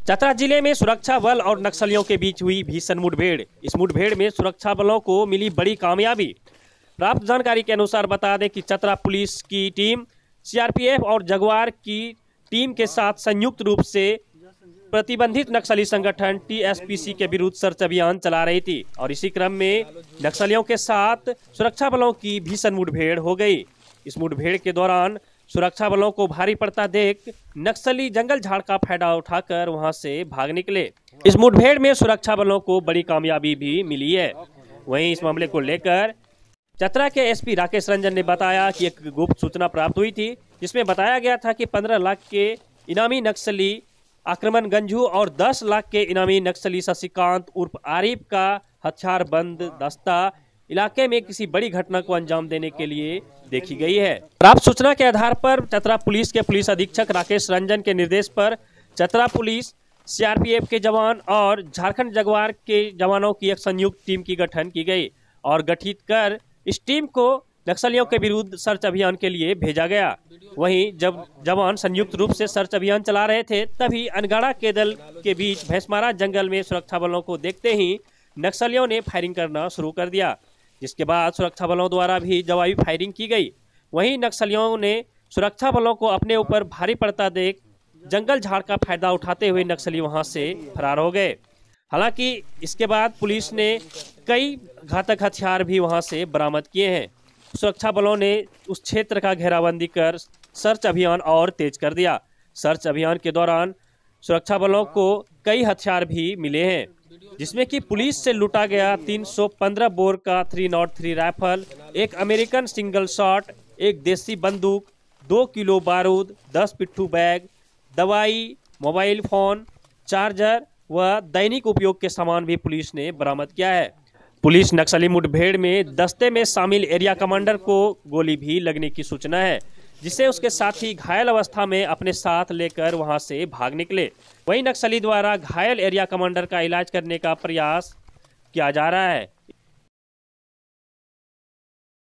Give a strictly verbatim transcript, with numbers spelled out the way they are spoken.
चतरा जिले में सुरक्षा बल और नक्सलियों के बीच हुई भीषण मुठभेड़। इस मुठभेड़ में सुरक्षा बलों को मिली बड़ी कामयाबी। प्राप्त जानकारी के अनुसार बता दें कि चतरा पुलिस की टीम सीआरपीएफ और जगुआर की टीम के साथ संयुक्त रूप से प्रतिबंधित नक्सली संगठन टीएसपीसी के विरुद्ध सर्च अभियान चला रही थी और इसी क्रम में नक्सलियों के साथ सुरक्षा बलों की भीषण मुठभेड़ हो गई। इस मुठभेड़ के दौरान सुरक्षा बलों को भारी पड़ता देख नक्सली जंगल झाड़ का फायदा उठाकर वहां से भाग निकले। इस मुठभेड़ में सुरक्षा बलों को बड़ी कामयाबी भी मिली है। वहीं इस मामले को लेकर चतरा के एसपी राकेश रंजन ने बताया कि एक गुप्त सूचना प्राप्त हुई थी जिसमें बताया गया था कि पंद्रह लाख के इनामी नक्सली आक्रमण गंजू और दस लाख के इनामी नक्सली शशिकांत उर्फ आरिफ का हथियार बंद दस्ता इलाके में किसी बड़ी घटना को अंजाम देने के लिए देखी गई है। प्राप्त सूचना के आधार पर चतरा पुलिस के पुलिस अधीक्षक राकेश रंजन के निर्देश पर चतरा पुलिस, सीआरपीएफ के जवान और झारखंड जगुआर के जवानों की एक संयुक्त टीम की गठन की गई और गठित कर इस टीम को नक्सलियों के विरुद्ध सर्च अभियान के लिए भेजा गया। वहीं जब जवान संयुक्त रूप से सर्च अभियान चला रहे थे तभी अनगाड़ा के दल के बीच भैंसमारा जंगल में सुरक्षा बलों को देखते ही नक्सलियों ने फायरिंग करना शुरू कर दिया, जिसके बाद सुरक्षा बलों द्वारा भी जवाबी फायरिंग की गई। वहीं नक्सलियों ने सुरक्षा बलों को अपने ऊपर भारी पड़ता देख जंगल झाड़ का फायदा उठाते हुए नक्सली वहां से फरार हो गए। हालांकि इसके बाद पुलिस ने कई घातक हथियार भी वहां से बरामद किए हैं। सुरक्षा बलों ने उस क्षेत्र का घेराबंदी कर सर्च अभियान और तेज कर दिया। सर्च अभियान के दौरान सुरक्षा बलों को कई हथियार भी मिले हैं, जिसमें कि पुलिस से लूटा गया तीन सौ पंद्रह बोर का तीन सौ तीन राइफल, एक अमेरिकन सिंगल शॉट, एक देसी बंदूक, दो किलो बारूद, दस पिट्ठू बैग, दवाई, मोबाइल फोन, चार्जर व दैनिक उपयोग के सामान भी पुलिस ने बरामद किया है। पुलिस नक्सली मुठभेड़ में दस्ते में शामिल एरिया कमांडर को गोली भी लगने की सूचना है, जिसे उसके साथी घायल अवस्था में अपने साथ लेकर वहां से भाग निकले। वहीं नक्सली द्वारा घायल एरिया कमांडर का इलाज करने का प्रयास किया जा रहा है।